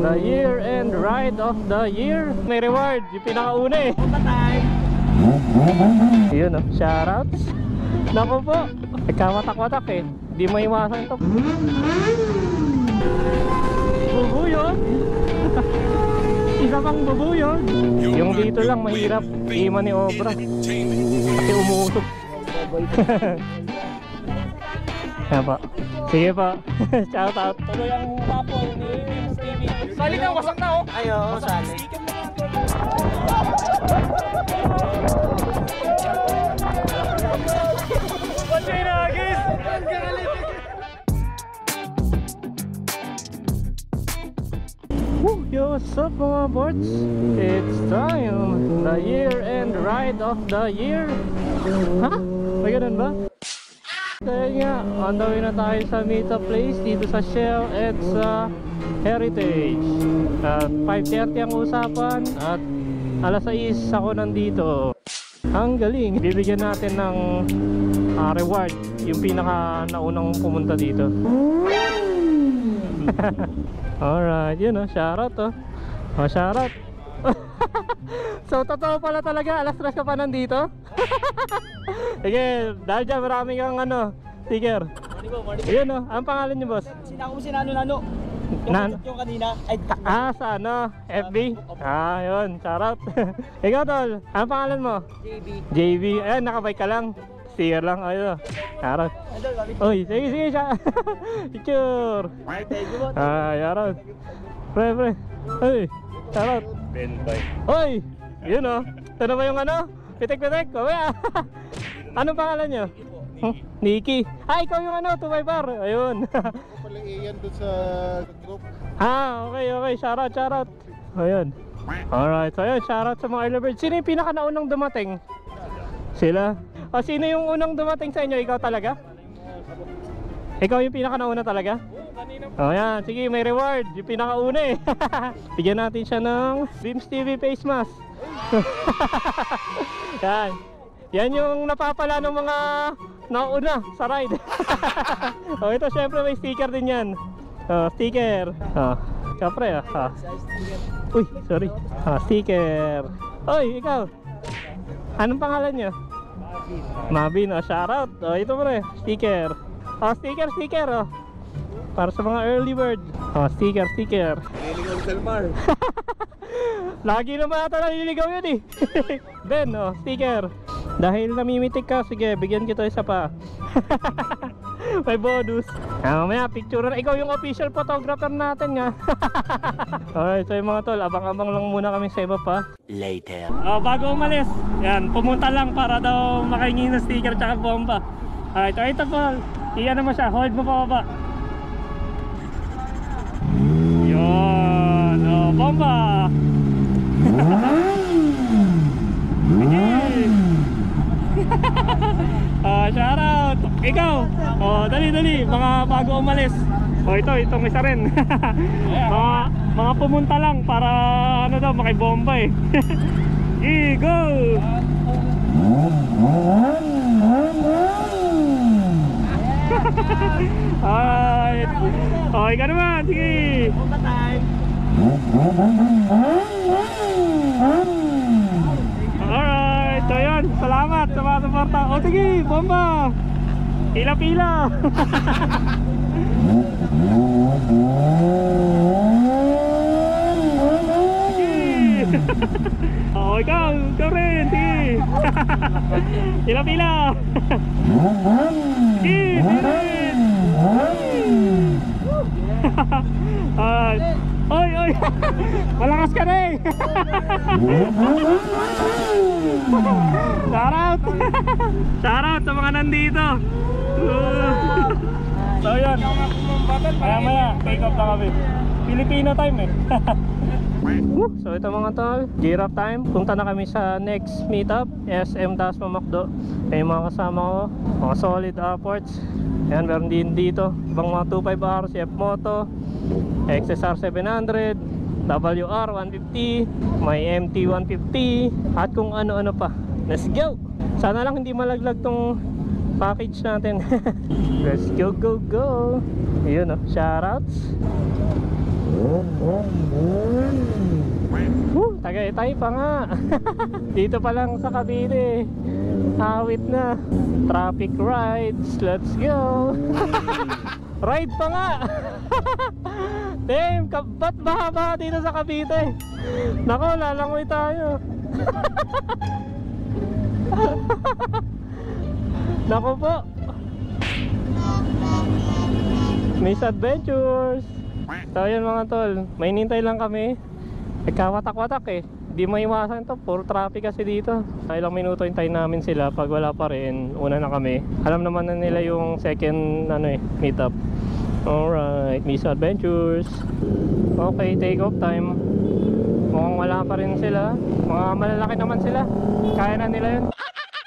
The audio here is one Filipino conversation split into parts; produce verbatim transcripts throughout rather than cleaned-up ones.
the year and ride of the year. May reward, yung pinakauna eh. Yun o, shoutouts. Naku po, nagkawatak-watak eh. Di mo iwasan ito. Bubuyog. Isa pang bubuyog. Yung dito lang mahirap i-maniobra kasi umuusok. Kaya pa. Sige pa. Shout out. Tuloy ang papo ni Stevie. Sali na, wasak na oh. Ayo, sali. Pansay na, guys. Yo, what's up mga boards? It's time. The year and ride of the year. Ha? May ganun ba? Kaya nga, on the way na tayo sa meetup place dito sa Shell at sa Heritage. At five thirty ang usapan at alas sais ako nandito. Ang galing. Bibigyan natin ng uh, reward yung pinaka naunang pumunta dito. Alright, yun o, shoutout o. O, shoutout. So, totoo pala talaga, alas tres ka pa nandito? Sige, dahil dyan maraming kang ano, sticker. Yun o, ang pangalan niyo boss? Sinako mo si Nano Nano. Nano? Yung kanina. Ay, ah, sa ano? F B? Ah, yun, shoutout. Ikaw tol, ang pangalan mo? J B. J B, ayan, nakabike ka lang. Sticker lang, ayun. Shoutout. Uy, sige, sige siya. Picture. Ah, shoutout. Pre, pre. Uy, shoutout. Uy, yun o. Ito na ba yung ano? Pitik-pitik. Anong pangalan nyo? Nikki. Ah, ikaw yung ano, two by bar. Ayun. Ako pala iyan doon sa group. Ah, okay, okay. Shoutout, shoutout. Ayun. Alright, so ayun, shoutout sa mga early birds. Sino yung pinaka naunang dumating? Sila? O, sino yung unang dumating sa inyo? Ikaw talaga? Ikaw yung pinaka nauna talaga? O yan, sige, may reward. Yung pinakauna eh. Bigyan natin siya ng Beams T V face mask. Yan. Yan yung napapala ng mga nauna sa ride. O ito syempre may sticker din yan. O, sticker. O, syempre ah. Uy, sorry. O, sticker. Uy, ikaw. Anong pangalan nyo? Mabin, o, shoutout. O, ito pre, sticker. O, sticker, sticker o. Para sa mga early bird. O, sticker, sticker. Nililigaw sa Delmar. Lagi naman ata naliligaw yun eh. Ben, o, sticker. Dahil namimitik ka, sige, bigyan kita isa pa. May bonus. Ah, mamaya, picture na. Ikaw yung official photographer natin nga. Alright, so yung mga tol, abang-abang lang muna kami sa iba pa. Later. Oh, bago umalis, yan, pumunta lang para daw makahingi ng sticker tsaka bomba. Alright, so ito po, iyan mo siya, hold mo pa baba. Yun, oh, bomba. Ah, shoutout. Ikaw. Oh, dali dali, mga bago umalis. Oh, ito, itong isa rin. mga mga pumunta lang para ano daw makibomba eh. Okay, go. Alright. Oh, ikaw naman, sige. Bomba time. Alright, so yun, salamat sa mga suporta. O sige, bomba. Pila-pila. Sige. O, ikaw, ikaw rin, sige. Pila-pila. Sige, sige rin. Alright. Oy, oy. Malakas ka na eh. Shoutout. Shoutout sa mga nandito. So yun, maya maya take off na kami. Filipino time eh. So ito mga tol, Giraffe time. Punta na kami sa next meetup, S M Dasma Macdo. Ay mga kasama ko, mga solid upwards. Ayan, meron din dito ibang mga two five R, C F Moto, X S R seven hundred, W R one fifty, may M T one fifty, at kung ano-ano pa. Let's go! Sana lang hindi malaglag tong package natin. Let's go, go, go! Ayun o, shoutouts. Woo, Tagaytay pa nga. Dito pa lang sa Cavite. Awit na. Traffic rides. Let's go. Ride pa nga. Damn, ba't bahaba dito sa Cavite? Nako, lalangoy tayo. Nako po. Miss Adventures. So yun mga tol, may nintay lang kami. Nagkawatak-watak eh. Di maiwasan to, puro traffic kasi dito. Ilang minuto hintayin namin sila. Pag wala pa rin, una na kami. Alam naman na nila yung second ano eh, meetup. Alright, Miss Adventures. Okay, take off time. Mukhang wala pa rin sila. Mga malalaki naman sila. Kaya na nila yun.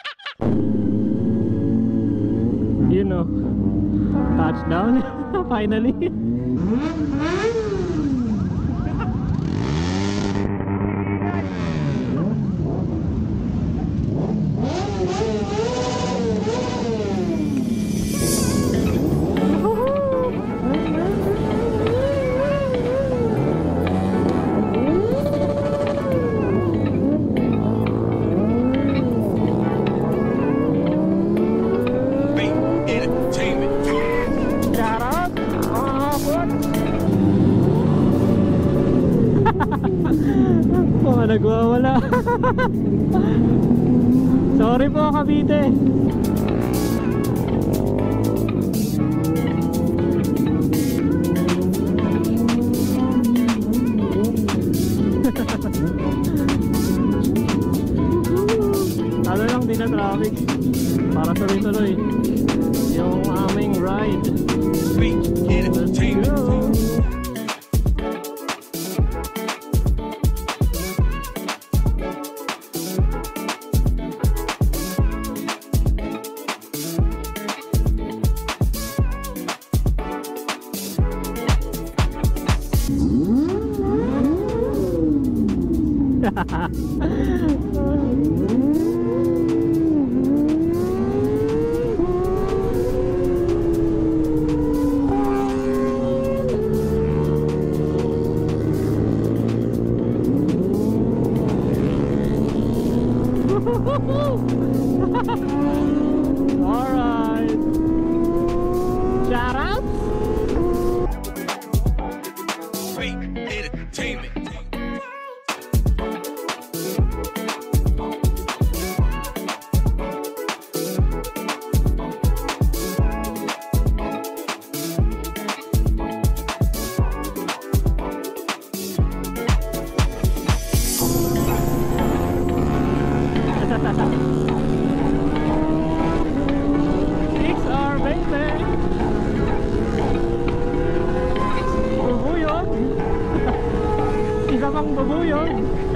You know, touchdown. Finally. Mga nagwawala. Sorry po Cavite. Ano lang din na traffic para tuloy-tuloy yung aming ride. Let's go. Alright. Shout out. Great entertainment. six R baby. Bubuyog. Isa pang bubuyog.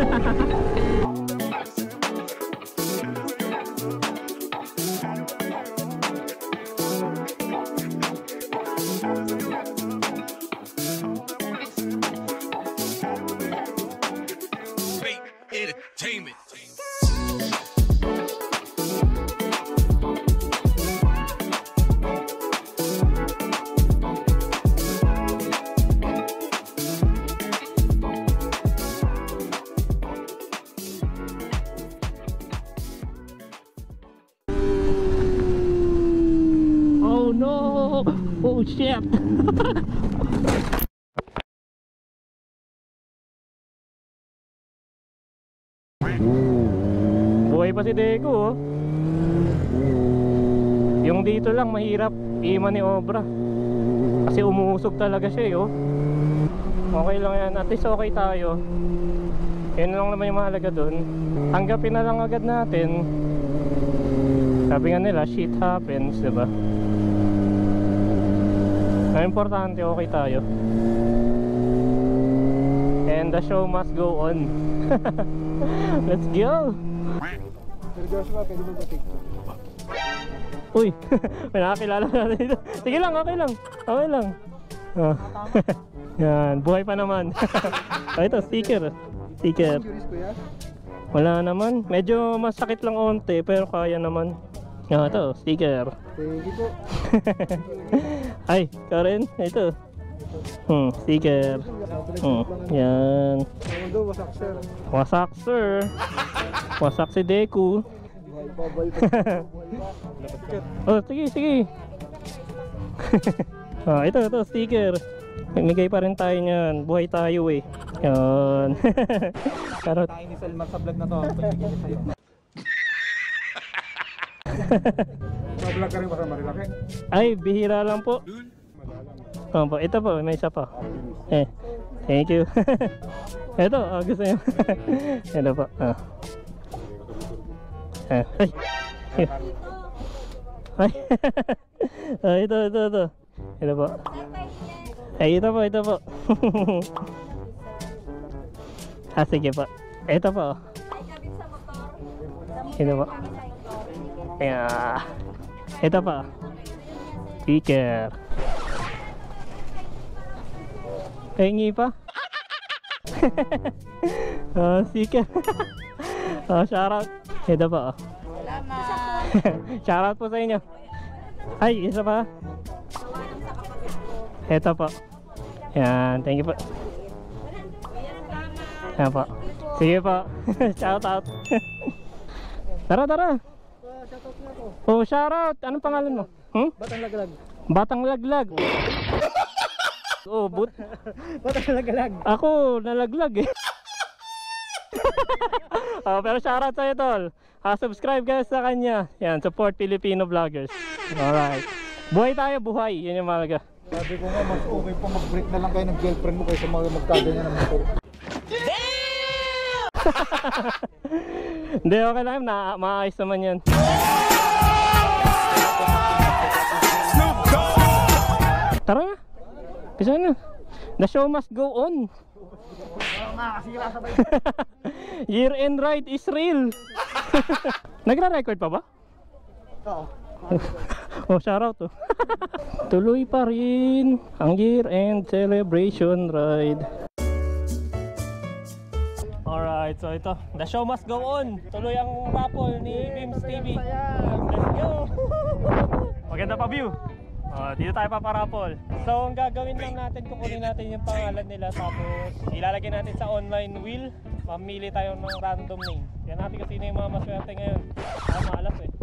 Great entertainment. Oh no! Oh shit! Buhay pa si Deco oh. Yung dito lang mahirap i-maniobra kasi umuusog talaga siya eh, oh. Okay lang yan, at least okay tayo. Yun lang naman yung mahalaga dun. Tanggapin na lang agad natin. Sabi nga nila, shit happens, diba? Ang importante, okay tayo. And the show must go on. Let's go! Sir Joshua, pwede mo ba TikTok? Uy, may nakakilala natin dito. Sige lang, okay lang. Okay lang. Oh. Yan, buhay pa naman. Oh, ito, sticker. Sticker. Juris ko yan? Wala naman. Medyo masakit lang onte, pero kaya naman. Ah, ito, sticker. Thank you po. Ay, Karen, ito. Hmm, sticker. Hmm, yan. Mundo, wasak sir. Wasak sir. Wasak si Deku. Buhay pa, buhay pa. Oh, sige, sige. Ah, ito, ito, sticker. Mamigay pa rin tayo niyan. Buhay tayo eh. Yan. Karot. Tayo ni Salman sa vlog na to. Pagbigyan sa'yo. Mablog ka rin ba sa Marilaki? Ay, bihira lang po. Oh, po, ito po, may isa pa. Eh, thank you. Ito, oh, gusto niyo. Ito po. Ah. Ah, ay. Ay. Ah, ito, ito, ito. Ito po. Ay, ito po, ito po. Ah, sige po. Ito po. Ito po. Ayan. Ito po. Sticker. Hingi pa. Oh, sticker. Oh, shoutout. Ito po. Salamat. Shoutout po sa inyo. Ay, isa pa. Ito po. Yan, thank you po. Yan po. Sige po. Shoutout. Tara, tara. Oh, shoutout. Anong pangalan mo? Hmm? Batang laglag. Batang laglag. Oh, but. Batang laglag. Ako, nalaglag eh. Oh, pero shoutout sa'yo, tol. Ah, subscribe guys sa kanya. Yan, support Filipino vloggers. Alright. Buhay tayo, buhay. Yun yung malaga. Sabi ko nga, mas okay po mag-break na lang kayo ng girlfriend mo kaysa mag magkaganyan ng motor. Hindi, okay lang. Na maayos naman yan. Tara na. Pisa na. The show must go on. Year end ride is real. Nagra-record pa ba? Oo. Oh, shoutout to. Tuloy pa rin ang year end celebration ride. Alright, so ito, the show must go on. Tuloy ang raffle ni Beams T V. Let's go. Maganda pa view. Oh, dito tayo paparapol. So ang gagawin lang natin, kukunin natin yung pangalan nila, tapos ilalagay natin sa online wheel. Mamili tayo ng random name. Yan natin kung sino yung mga maswerte ngayon. Ah, maalas eh.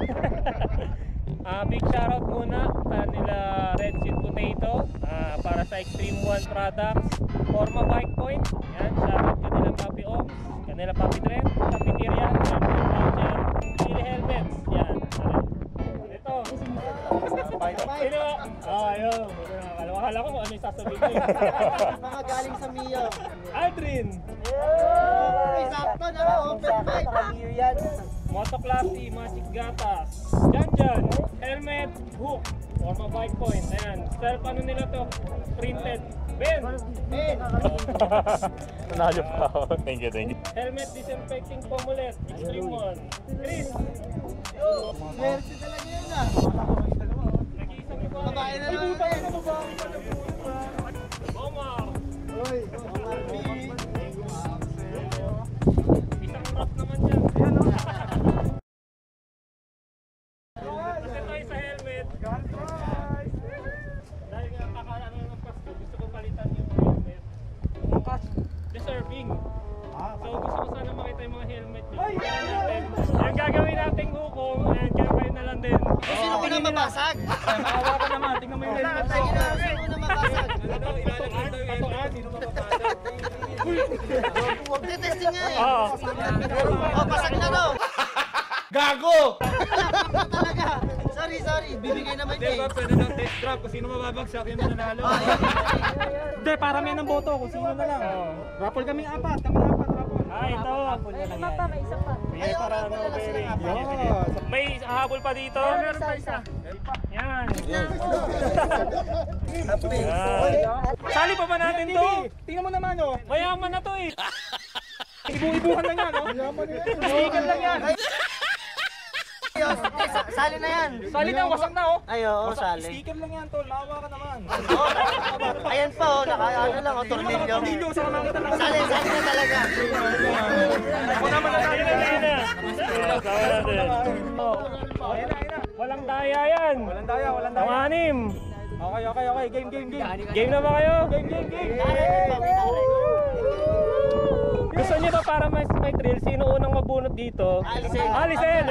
uh, big shoutout muna sa nila Red Seed Potato, uh, para sa Extreme One Products, Forma Bike Point. Yan, shoutout kanila Papi Oms, kanila Papi Trent, Cafeteria, Champion Voucher, Chili Helmets. Yan. Ito. Sino? Ah, ayun. Akala ko kung ano yung sasabihin ko. Mga galing sa Mio. Aldrin! May sakto na open mic. Yan. Motoclassy, Magic Gatas, Jan Jan, Helmet, Hook, Forma Bike Point. Ayan, self ano nila to? Printed. Ben! Ben. Nanalo pa ako. Thank you, thank you. Helmet Disinfecting Pomulet, Extreme One. Chris! Mercy talaga yun ah. Nag-iisa mo ba? Babae na lang Ben. Bomar! Uy. Isang rap naman dyan. Ayan o. Kasi tayo sa helmet. Dahil nga kakalala ng Pasko, gusto ko palitan yung helmet. Deserving. So gusto ko sana makita yung mga helmet nyo. Yung gagawin nating hukom, ayan, kaya kayo na lang din. Sino ko na mabasag? Maawa ka naman, tingnan mo yung helmet ko. Sino na mabasag? Ano, ilalagay daw yung helmet. Sino mapapasag? Testing nga eh. Oo. Oh, pasag na to. Gago! Talaga. Sorry, sorry. Bibigay naman niya eh. Pwede ng test trap kung sino mababagsak yung mananalo. Hindi, parami ng boto kung sino na lang. Raffle kaming apat, kaming apat raffle. Ah, ito. May lima pa, may isa pa. Bigay para ano, very. May habol pa dito. Meron pa isa. Yan. Yan. Sali pa ba natin to? Tingnan mo naman oh. Mayaman na to eh. Ibu-ibuhan lang yan oh. Sticker lang yan. Ayos. Eh, sa- Sali na yan. Sali na, wasak na oh. Ay, oo, sali. Sticker lang yan tol, maawa ka naman. Ayan pa oh, naka ano lang oh, tornilyo. Tornilyo sa kamang kita lang. Sali, sali na talaga. Ako naman na Sali na, sali na. Sama natin. Oh. Walang daya yan. Walang daya, walang daya. Ang anim. Okay, okay, okay. Game, game, game. Game na ba kayo? Game, game, game. Gusto niyo ba para may, may thrill? Sino unang mabunot dito? Alisin. Alisin!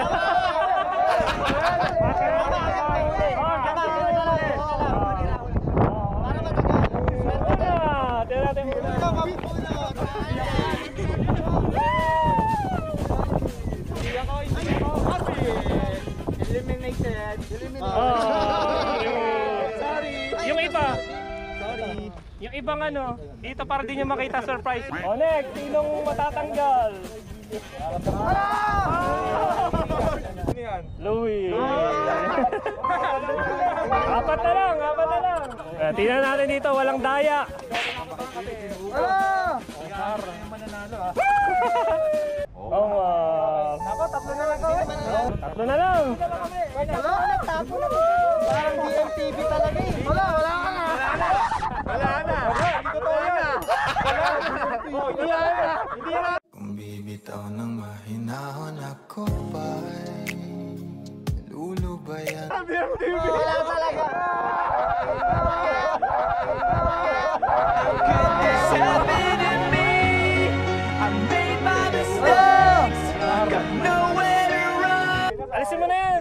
Una! Tignan natin muna. Eliminated. Oh, Sorry. yung iba, Sorry. yung ibang ano, dito para di nyo makita surprise. O next, sinong matatanggal? Ano yan? Louie. Apat na lang, apat na lang. Eh, tingnan natin dito, walang daya. Ah! Oh, uh, Ako, tatlo na lang kami. tatlo na lang. Wala, nagtapo na. Parang D M T V talaga eh. Wala, wala ka na. Wala na. Hindi totoo yan. Wala na. Hindi na. Kung bibitaw ng mahinahon ako ba'y lulubayan? Wala talaga. Alisin mo na yan.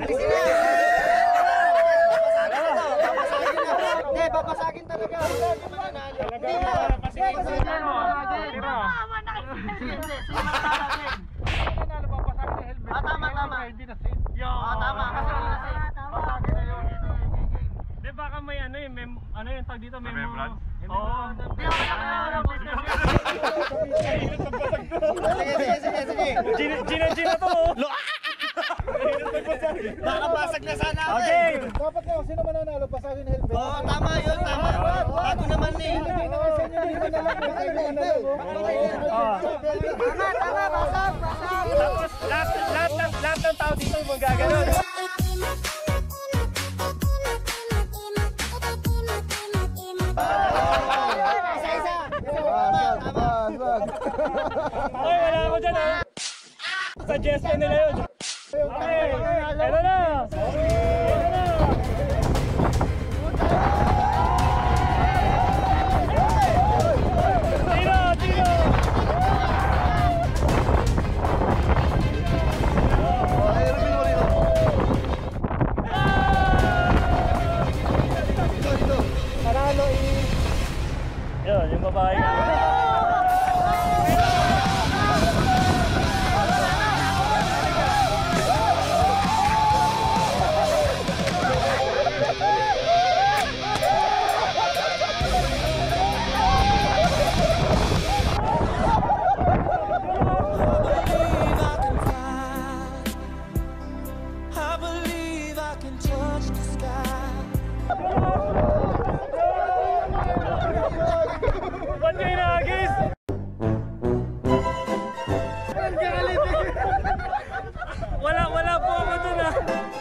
Hindi, papasagin talaga. Hindi mananalo. Hindi nga. Papasagin mo. Ah, tama, tama. Ah, tama. Kasi hindi na Di baka may ano yun, may, ano yun, tag dito, may mo. Oo. Sige, sige, sige, sige. Gina, Gina, Gina to. oh. Baka basag na sana ako Okay. eh. Dapat kayo, sino mananalo? Pasagin na helmet. Oo, tama yun, tama. Bago naman eh. Ah. Tama, tama, basag, basag. Tapos lahat, lahat, ng, lahat ng tao dito magaganon. Isa-isa. Tama, tama. Okay, wala ako dyan ha. Suggestion nila yun. Okay, eto na. Eto na. Tiro, tiro. Panalo is... Yun, yung babae. I believe I can touch the sky. Ba't kayo nagis? Wala, wala po ako dun ah.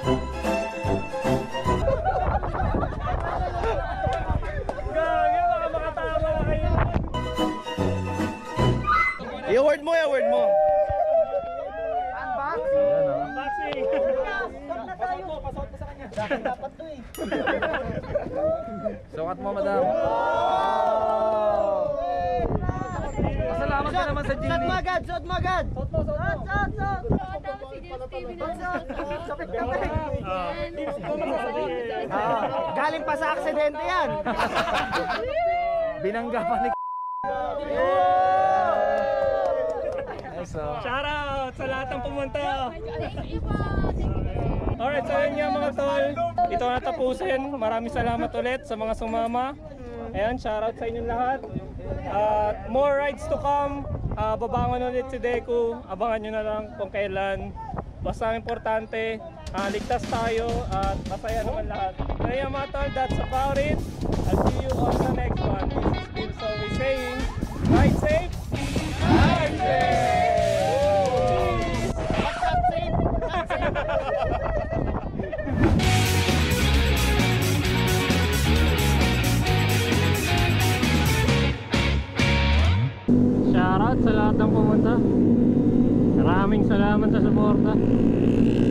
Gagi, baka makatama na kayo. I-award mo, i-award mo. Unboxing. Dapat to eh. Sukat mo, madam. Pasalamat ka naman sa Shot Gini. mo agad, shot mo agad. Shot mo, shot mo. Shot, shot, Tapos si James T V na Sapit ka pa eh. Ah. Ah, galing pa sa aksidente yan. Binangga pa ni Shoutout sa lahat ng pumunta. Thank you po. Alright, so yun nga mga tol. Ito na tapusin. Maraming salamat ulit sa mga sumama. Ayan, shoutout sa inyong lahat. Uh, more rides to come. Uh, babangon ulit si Deku. Abangan nyo na lang kung kailan. Basta ang importante, uh, ligtas tayo at masaya naman lahat. So yun mga tol, that's about it. I'll see you on the next one. This is Tim Solway saying, ride safe, ride safe! Shoutout sa lahat ng pumunta. Maraming salamat sa suporta.